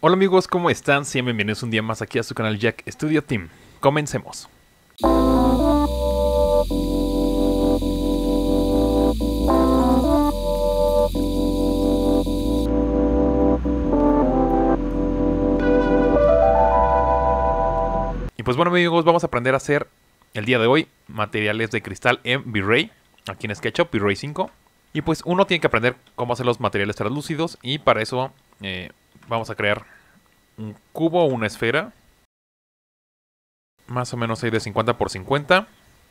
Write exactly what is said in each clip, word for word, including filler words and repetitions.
Hola amigos, ¿cómo están? Sean bienvenidos un día más aquí a su canal Jack Studio Team. Comencemos. Y pues bueno amigos, vamos a aprender a hacer el día de hoy materiales de cristal en V-Ray, aquí en SketchUp, V-Ray cinco. Y pues uno tiene que aprender cómo hacer los materiales translúcidos y para eso eh, vamos a crear un cubo o una esfera. Más o menos ahí de cincuenta por cincuenta.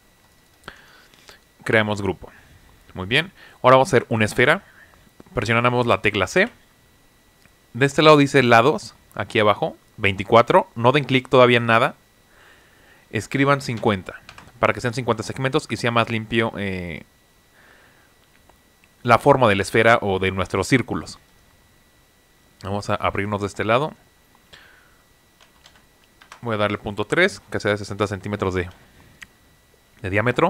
Creamos grupo. Muy bien. Ahora vamos a hacer una esfera. Presionamos la tecla C. De este lado dice lados, aquí abajo, veinticuatro. No den clic todavía en nada. Escriban cincuenta, para que sean cincuenta segmentos y sea más limpio eh, la forma de la esfera o de nuestros círculos. Vamos a abrirnos de este lado. Voy a darle punto tres, que sea de sesenta centímetros de, de diámetro.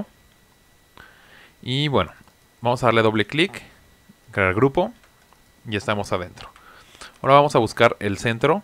Y bueno, vamos a darle doble clic, crear grupo, y estamos adentro. Ahora vamos a buscar el centro.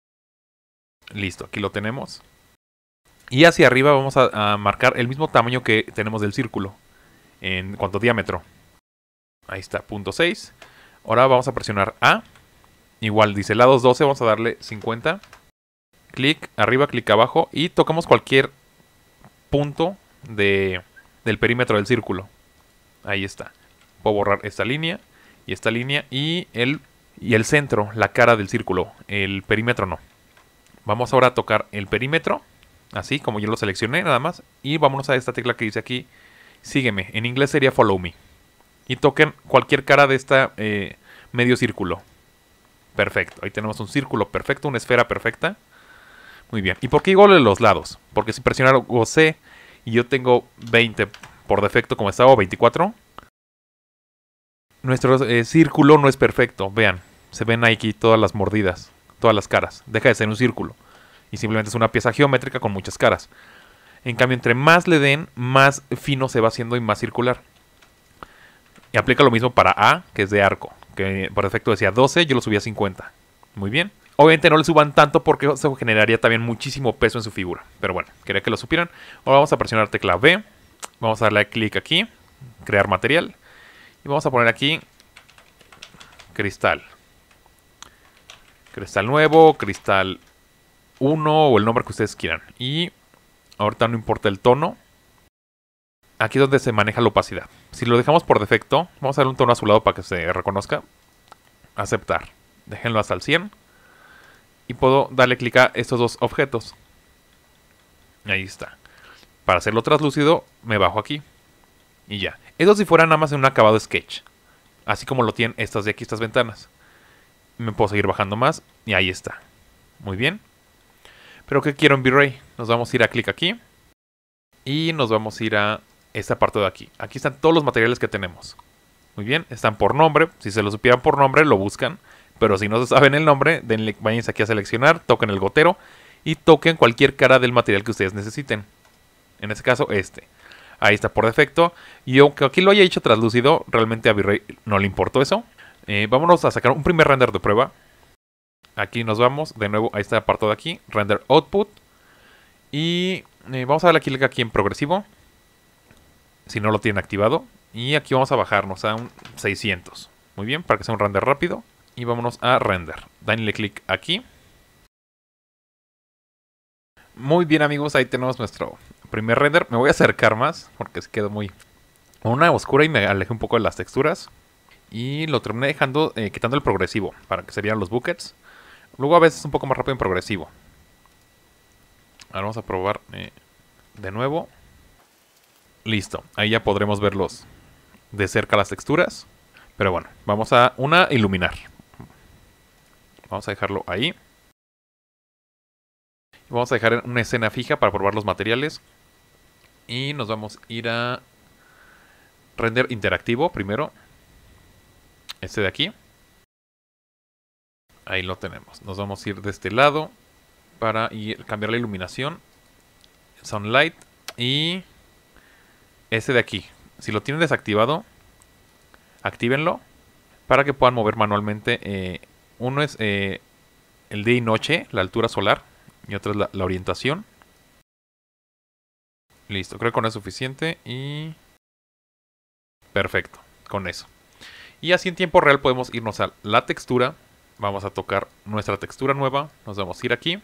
Listo, aquí lo tenemos. Y hacia arriba vamos a, a marcar el mismo tamaño que tenemos del círculo, en cuanto a diámetro. Ahí está, punto seis. Ahora vamos a presionar A. Igual dice lados doce, vamos a darle cincuenta. Clic arriba, clic abajo y tocamos cualquier punto de, del perímetro del círculo. Ahí está. Puedo borrar esta línea y esta línea y el, y el centro, la cara del círculo. El perímetro no. Vamos ahora a tocar el perímetro. Así como yo lo seleccioné nada más. Y vámonos a esta tecla que dice aquí, sígueme. En inglés sería follow me. Y toquen cualquier cara de esta eh, medio círculo. Perfecto. Ahí tenemos un círculo perfecto, una esfera perfecta. Muy bien. ¿Y por qué igual de los lados? Porque si presiono C y yo tengo veinte por defecto como estaba, o veinticuatro. Nuestro eh, círculo no es perfecto. Vean, se ven aquí todas las mordidas, todas las caras. Deja de ser un círculo. Y simplemente es una pieza geométrica con muchas caras. En cambio, entre más le den, más fino se va haciendo y más circular. Y aplica lo mismo para A, que es de arco. Que por defecto decía doce, yo lo subí a cincuenta. Muy bien. Obviamente no le suban tanto porque eso generaría también muchísimo peso en su figura. Pero bueno, quería que lo supieran. Ahora vamos a presionar tecla V. Vamos a darle clic aquí. Crear material. Y vamos a poner aquí cristal. Cristal nuevo, cristal uno o el nombre que ustedes quieran. Y ahorita no importa el tono. Aquí es donde se maneja la opacidad. Si lo dejamos por defecto, vamos a darle un tono azulado para que se reconozca. Aceptar. Déjenlo hasta el cien. Y puedo darle clic a estos dos objetos. Ahí está. Para hacerlo translúcido, me bajo aquí. Y ya. Eso si fuera nada más en un acabado sketch. Así como lo tienen estas de aquí, estas ventanas. Me puedo seguir bajando más. Y ahí está. Muy bien. Pero ¿qué quiero en V-Ray? Nos vamos a ir a clic aquí. Y nos vamos a ir a esta parte de aquí. Aquí están todos los materiales que tenemos. Muy bien. Están por nombre. Si se lo supieran por nombre, lo buscan. Pero si no saben el nombre, denle, váyanse aquí a seleccionar, toquen el gotero y toquen cualquier cara del material que ustedes necesiten. En este caso, este. Ahí está por defecto. Y aunque aquí lo haya hecho translúcido, realmente a V-Ray no le importó eso. Eh, vámonos a sacar un primer render de prueba. Aquí nos vamos. De nuevo, ahí está el apartado de aquí. Render Output. Y eh, vamos a darle clic aquí en progresivo. Si no lo tienen activado. Y aquí vamos a bajarnos a un seiscientos. Muy bien, para que sea un render rápido. Y vámonos a render. Denle clic aquí. Muy bien amigos, ahí tenemos nuestro primer render. Me voy a acercar más porque se quedó muy una oscura y me alejé un poco de las texturas. Y lo terminé dejando, eh, quitando el progresivo para que se vieran los buckets. Luego a veces un poco más rápido en progresivo. Ahora vamos a probar eh, de nuevo. Listo, ahí ya podremos verlos de cerca las texturas. Pero bueno, vamos a una iluminar. Vamos a dejarlo ahí. Vamos a dejar una escena fija para probar los materiales. Y nos vamos a ir a render interactivo primero. Este de aquí. Ahí lo tenemos. Nos vamos a ir de este lado para ir, cambiar la iluminación. Sunlight. Y este de aquí. Si lo tienen desactivado, actívenlo para que puedan mover manualmente. Eh, uno es... Eh, el día y noche, la altura solar. Y otra es la, la orientación. Listo, creo que con eso es suficiente. Y... perfecto, con eso. Y así en tiempo real podemos irnos a la textura. Vamos a tocar nuestra textura nueva. Nos vamos a ir aquí.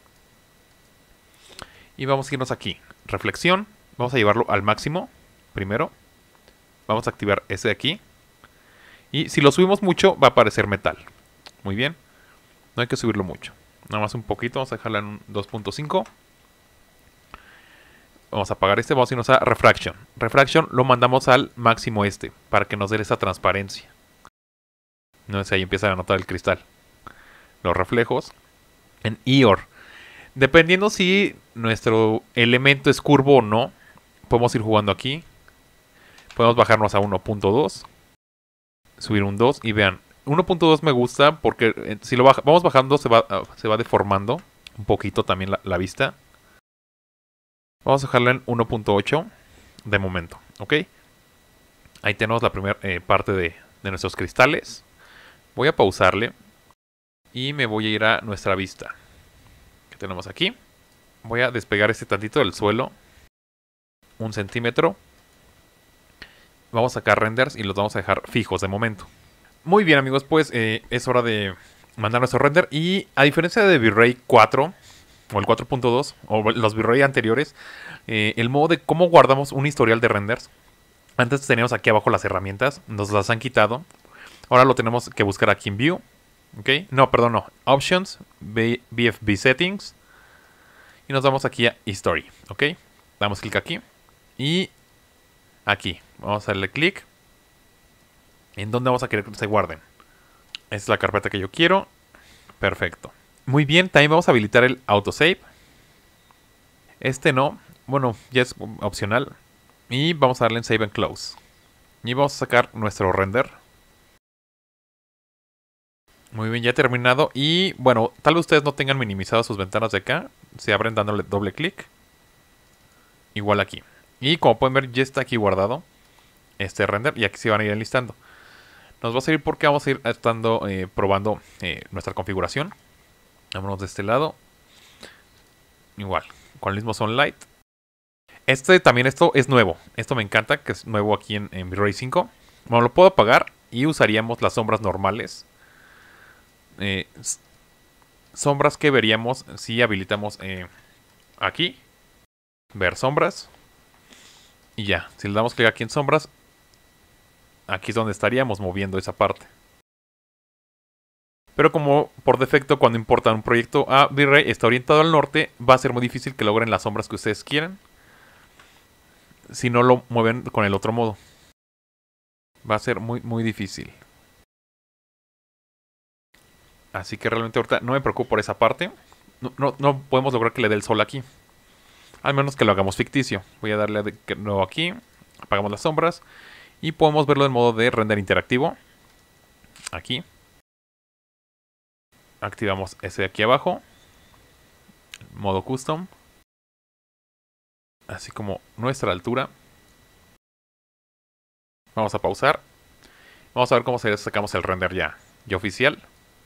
Y vamos a irnos aquí. Reflexión. Vamos a llevarlo al máximo. Primero. Vamos a activar ese de aquí. Y si lo subimos mucho, va a aparecer metal. Muy bien. No hay que subirlo mucho. Nada más un poquito. Vamos a dejarla en un dos punto cinco. Vamos a apagar este. Vamos a irnos a Refraction. Refraction lo mandamos al máximo este. Para que nos dé esa transparencia. No sé, ahí empieza a notar el cristal. Los reflejos. En E O R. Dependiendo si nuestro elemento es curvo o no. Podemos ir jugando aquí. Podemos bajarnos a uno punto dos. Subir un dos. Y vean. uno punto dos me gusta porque eh, si lo baja, vamos bajando se va, uh, se va deformando un poquito también la, la vista. Vamos a dejarla en uno punto ocho de momento. ¿Ok? Ahí tenemos la primera eh, parte de, de nuestros cristales. Voy a pausarle. Y me voy a ir a nuestra vista. Que tenemos aquí. Voy a despegar este tantito del suelo. Un centímetro. Vamos a sacar renders y los vamos a dejar fijos de momento. Muy bien amigos, pues eh, es hora de mandar nuestro render. Y a diferencia de V-Ray cuatro o el cuatro punto dos o los V-Ray anteriores, eh, el modo de cómo guardamos un historial de renders. Antes teníamos aquí abajo las herramientas, nos las han quitado. Ahora lo tenemos que buscar aquí en View. ¿Ok? No, perdón, no. Options, V F B Settings. Y nos vamos aquí a History. ¿Ok? Damos clic aquí. Y aquí. Vamos a darle clic. ¿En dónde vamos a querer que se guarden? Esta es la carpeta que yo quiero. Perfecto. Muy bien, también vamos a habilitar el autosave. Este no. Bueno, ya es opcional. Y vamos a darle en Save and Close. Y vamos a sacar nuestro render. Muy bien, ya terminado. Y bueno, tal vez ustedes no tengan minimizadas sus ventanas de acá. Se abren dándole doble clic. Igual aquí. Y como pueden ver, ya está aquí guardado este render. Y aquí se van a ir enlistando. Nos va a servir porque vamos a ir estando eh, probando eh, nuestra configuración. Vámonos de este lado. Igual, con el mismo Sunlight. Este también, esto es nuevo. Esto me encanta, que es nuevo aquí en, en V-Ray cinco. Bueno, lo puedo apagar y usaríamos las sombras normales. Eh, sombras que veríamos si habilitamos eh, aquí. Ver sombras. Y ya, si le damos clic aquí en sombras, aquí es donde estaríamos moviendo esa parte. Pero como por defecto cuando importan un proyecto a V-Ray está orientado al norte, va a ser muy difícil que logren las sombras que ustedes quieran. Si no lo mueven con el otro modo. Va a ser muy muy difícil. Así que realmente ahorita no me preocupo por esa parte. No, no, no podemos lograr que le dé el sol aquí. Al menos que lo hagamos ficticio. Voy a darle de nuevo aquí. Apagamos las sombras. Y podemos verlo en modo de render interactivo. Aquí. Activamos ese de aquí abajo. Modo custom. Así como nuestra altura. Vamos a pausar. Vamos a ver cómo se sacamos el render ya, ya oficial.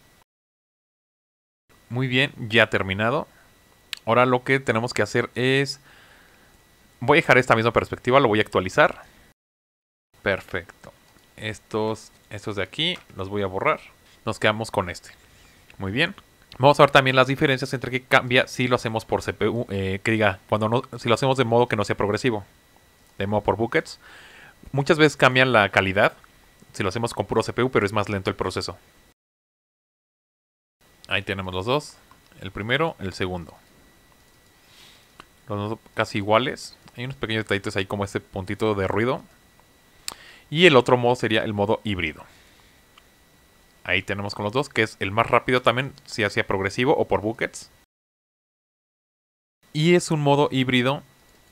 Muy bien, ya terminado. Ahora lo que tenemos que hacer es... voy a dejar esta misma perspectiva, lo voy a actualizar. Perfecto. Estos, estos de aquí los voy a borrar. Nos quedamos con este. Muy bien. Vamos a ver también las diferencias entre que cambia si lo hacemos por C P U. Eh, que diga, cuando no, si lo hacemos de modo que no sea progresivo. De modo por buckets. Muchas veces cambian la calidad. Si lo hacemos con puro C P U, pero es más lento el proceso. Ahí tenemos los dos. El primero, el segundo. Los dos casi iguales. Hay unos pequeños detallitos ahí como este puntito de ruido. Y el otro modo sería el modo híbrido. Ahí tenemos con los dos, que es el más rápido también, si hacía progresivo o por buckets. Y es un modo híbrido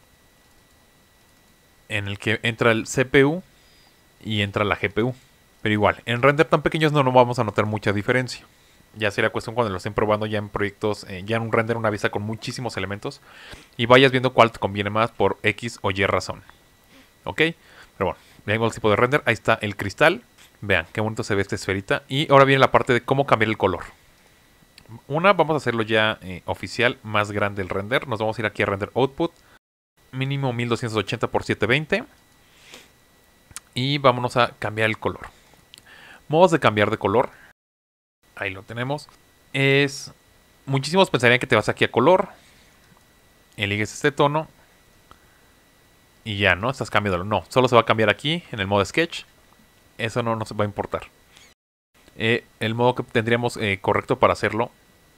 en el que entra el C P U y entra la G P U. Pero igual, en render tan pequeños no, no vamos a notar mucha diferencia. Ya sería cuestión cuando lo estén probando ya en proyectos, eh, ya en un render, una vista con muchísimos elementos. Y vayas viendo cuál te conviene más por X o Y razón. ¿Ok? Pero bueno, veamos el tipo de render. Ahí está el cristal. Vean qué bonito se ve esta esferita. Y ahora viene la parte de cómo cambiar el color. Una, vamos a hacerlo ya eh, oficial, más grande el render. Nos vamos a ir aquí a Render Output. Mínimo mil doscientos ochenta por setecientos veinte. Y vámonos a cambiar el color. Modos de cambiar de color. Ahí lo tenemos. Es... Muchísimos pensarían que te vas aquí a color. Eliges este tono. Y ya, ¿no? Estás cambiándolo. No, solo se va a cambiar aquí, en el modo Sketch. Eso no nos va a importar. Eh, el modo que tendríamos eh, correcto para hacerlo.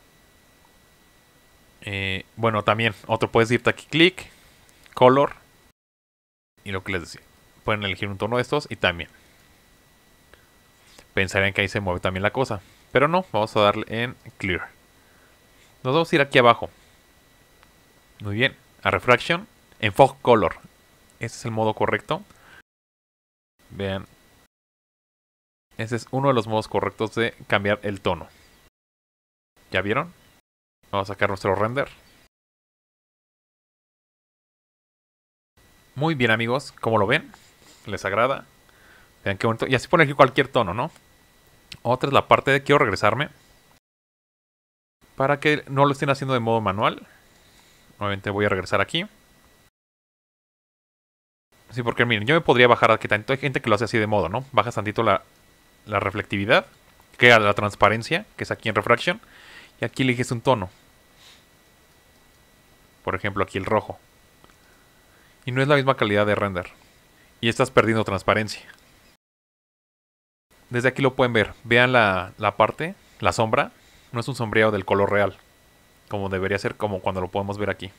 Eh, bueno, también, otro, puedes irte aquí, clic, color. Y lo que les decía. Pueden elegir un tono de estos y también. Pensarían que ahí se mueve también la cosa. Pero no, vamos a darle en Clear. Nos vamos a ir aquí abajo. Muy bien, a Refraction, en Fog Color. Ese es el modo correcto. Vean. Ese es uno de los modos correctos de cambiar el tono. ¿Ya vieron? Vamos a sacar nuestro render. Muy bien, amigos. ¿Cómo lo ven? ¿Les agrada? Vean qué bonito. Y así poner aquí cualquier tono, ¿no? Otra es la parte de quiero regresarme. Para que no lo estén haciendo de modo manual. Obviamente voy a regresar aquí. Sí, porque miren, yo me podría bajar aquí tantito. Hay gente que lo hace así de modo, ¿no? Bajas tantito la, la reflectividad. Queda la transparencia, que es aquí en Refraction. Y aquí eliges un tono. Por ejemplo, aquí el rojo. Y no es la misma calidad de render. Y estás perdiendo transparencia. Desde aquí lo pueden ver. Vean la, la parte, la sombra. No es un sombreado del color real. Como debería ser, como cuando lo podemos ver aquí.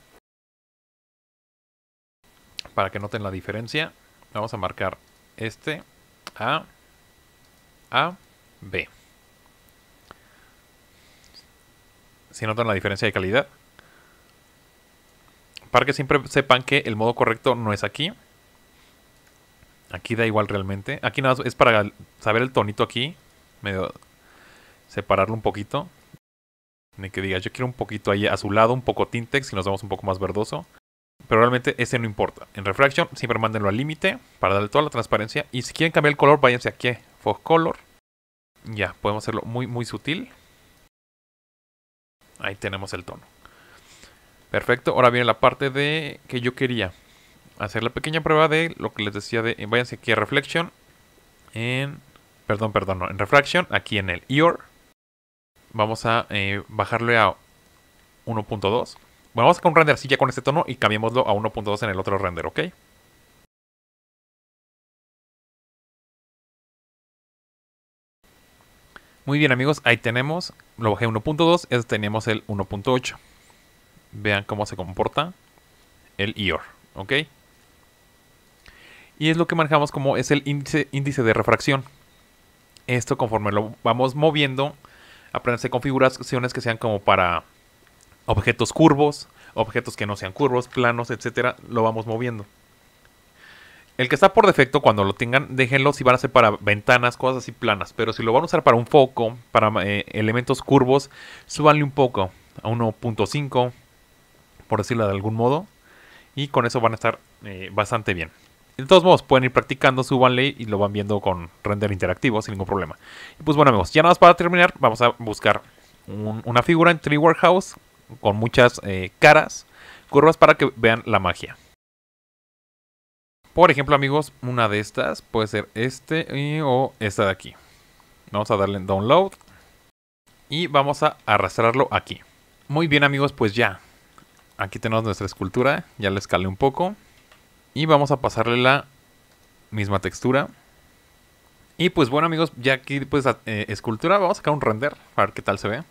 Para que noten la diferencia, vamos a marcar este A, A, B. Si notan la diferencia de calidad. Para que siempre sepan que el modo correcto no es aquí. Aquí da igual realmente. Aquí nada más es para saber el tonito aquí. Medio separarlo un poquito. De que diga, yo quiero un poquito ahí azulado, un poco tintex, si nos vemos un poco más verdoso. Pero realmente ese no importa. En Refraction siempre mándenlo al límite para darle toda la transparencia. Y si quieren cambiar el color, váyanse aquí a Fog Color. Ya, podemos hacerlo muy muy sutil. Ahí tenemos el tono. Perfecto, ahora viene la parte de que yo quería hacer la pequeña prueba de lo que les decía de... Váyanse aquí a Reflection. En... Perdón, perdón, no. En Refraction, aquí en el E O R. Vamos a eh, bajarle a uno punto dos. Bueno, vamos a sacar un render así ya con este tono y cambiémoslo a uno punto dos en el otro render, ¿ok? Muy bien, amigos, ahí tenemos. Lo bajé a uno punto dos, este teníamos el uno punto ocho. Vean cómo se comporta el E O R, ¿ok? Y es lo que manejamos como es el índice, índice de refracción. Esto conforme lo vamos moviendo, aprenderse configuraciones que sean como para objetos curvos, objetos que no sean curvos, planos, etcétera, lo vamos moviendo. El que está por defecto, cuando lo tengan, déjenlo si van a ser para ventanas, cosas así planas. Pero si lo van a usar para un foco, para eh, elementos curvos, súbanle un poco a uno punto cinco, por decirlo de algún modo. Y con eso van a estar eh, bastante bien. De todos modos, pueden ir practicando, súbanle y lo van viendo con render interactivo sin ningún problema. Y pues bueno, amigos, ya nada más para terminar, vamos a buscar un, una figura en tres D Warehouse con muchas eh, caras, curvas para que vean la magia. Por ejemplo, amigos, una de estas puede ser este y, o esta de aquí. Vamos a darle en download y vamos a arrastrarlo aquí. Muy bien, amigos, pues ya. Aquí tenemos nuestra escultura, ya la escalé un poco. Y vamos a pasarle la misma textura. Y pues bueno, amigos, ya aquí pues eh, escultura, vamos a sacar un render para ver qué tal se ve.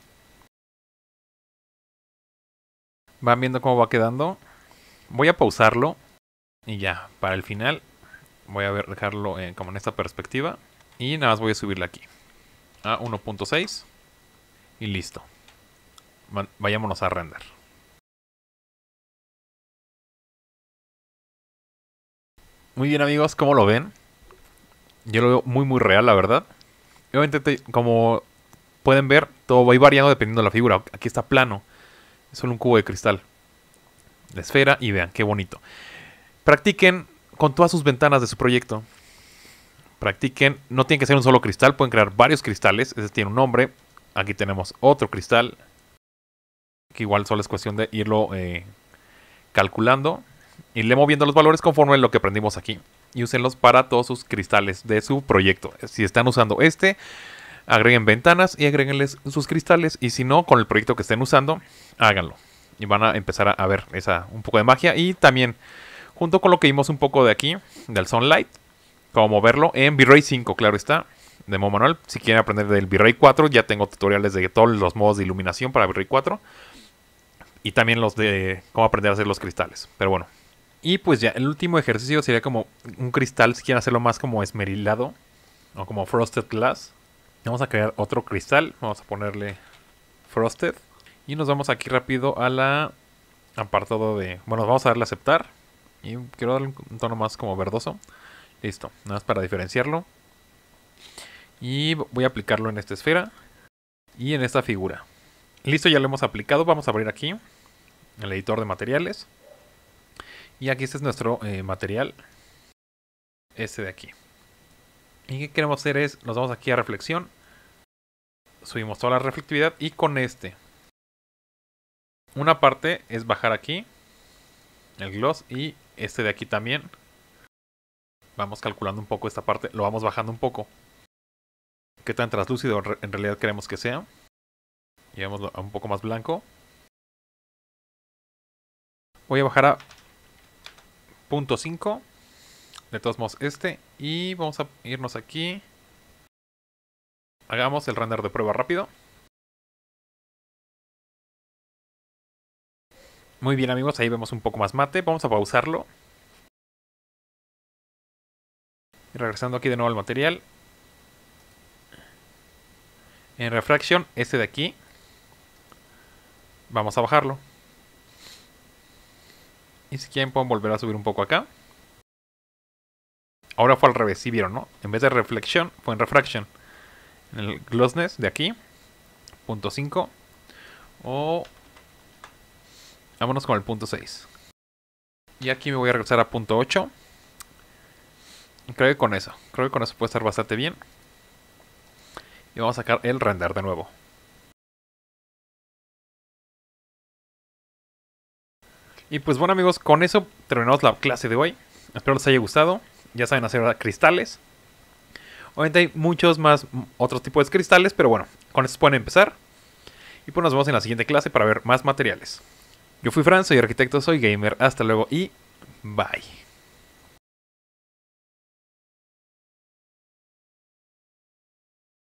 Van viendo cómo va quedando. Voy a pausarlo. Y ya, para el final voy a ver, dejarlo eh, como en esta perspectiva. Y nada más voy a subirle aquí a uno punto seis. Y listo. Vayámonos a render. Muy bien, amigos, ¿cómo lo ven? Yo lo veo muy muy real, la verdad. Y obviamente, como pueden ver, todo va a ir variando dependiendo de la figura. Aquí está plano. Es solo un cubo de cristal. De esfera y vean, qué bonito. Practiquen con todas sus ventanas de su proyecto. Practiquen, no tiene que ser un solo cristal, pueden crear varios cristales. Ese tiene un nombre. Aquí tenemos otro cristal, que igual solo es cuestión de irlo eh, calculando. Irle moviendo los valores conforme a lo que aprendimos aquí. Y úsenlos para todos sus cristales de su proyecto. Si están usando este, agreguen ventanas y agréguenles sus cristales. Y si no, con el proyecto que estén usando, háganlo. Y van a empezar a ver esa, un poco de magia. Y también, junto con lo que vimos un poco de aquí, del Sunlight, cómo moverlo en V-Ray cinco, claro está, de modo manual. Si quieren aprender del V-Ray cuatro, ya tengo tutoriales de todos los modos de iluminación para V-Ray cuatro. Y también los de cómo aprender a hacer los cristales. Pero bueno. Y pues ya, el último ejercicio sería como un cristal, si quieren hacerlo más como esmerilado. O como Frosted Glass. Vamos a crear otro cristal. Vamos a ponerle Frosted. Y nos vamos aquí rápido a la apartado de... Bueno, vamos a darle a aceptar. Y quiero darle un tono más como verdoso. Listo, nada más para diferenciarlo. Y voy a aplicarlo en esta esfera. Y en esta figura. Listo, ya lo hemos aplicado. Vamos a abrir aquí el editor de materiales. Y aquí este es nuestro eh, material. Este de aquí. Y qué queremos hacer es, nos vamos aquí a reflexión. Subimos toda la reflectividad y con este. Una parte es bajar aquí el gloss y este de aquí también. Vamos calculando un poco esta parte, lo vamos bajando un poco. Qué tan translúcido en realidad queremos que sea. Llevémoslo a un poco más blanco. Voy a bajar a punto cinco. De todos modos este. Y vamos a irnos aquí. Hagamos el render de prueba rápido. Muy bien amigos, ahí vemos un poco más mate. Vamos a pausarlo. Y regresando aquí de nuevo al material. En refraction, este de aquí. Vamos a bajarlo. Y si quieren pueden volver a subir un poco acá. Ahora fue al revés, si vieron, ¿no? En vez de reflexión, fue en refraction. En el glossness de aquí. Punto cinco. O... vámonos con el punto seis. Y aquí me voy a regresar a punto ocho. Creo que con eso. Creo que con eso puede estar bastante bien. Y vamos a sacar el render de nuevo. Y pues bueno amigos, con eso terminamos la clase de hoy. Espero les haya gustado. Ya saben hacer cristales. Obviamente hay muchos más otros tipos de cristales, pero bueno, con estos pueden empezar. Y pues nos vemos en la siguiente clase para ver más materiales. Yo fui Fran, soy arquitecto, soy gamer. Hasta luego y bye.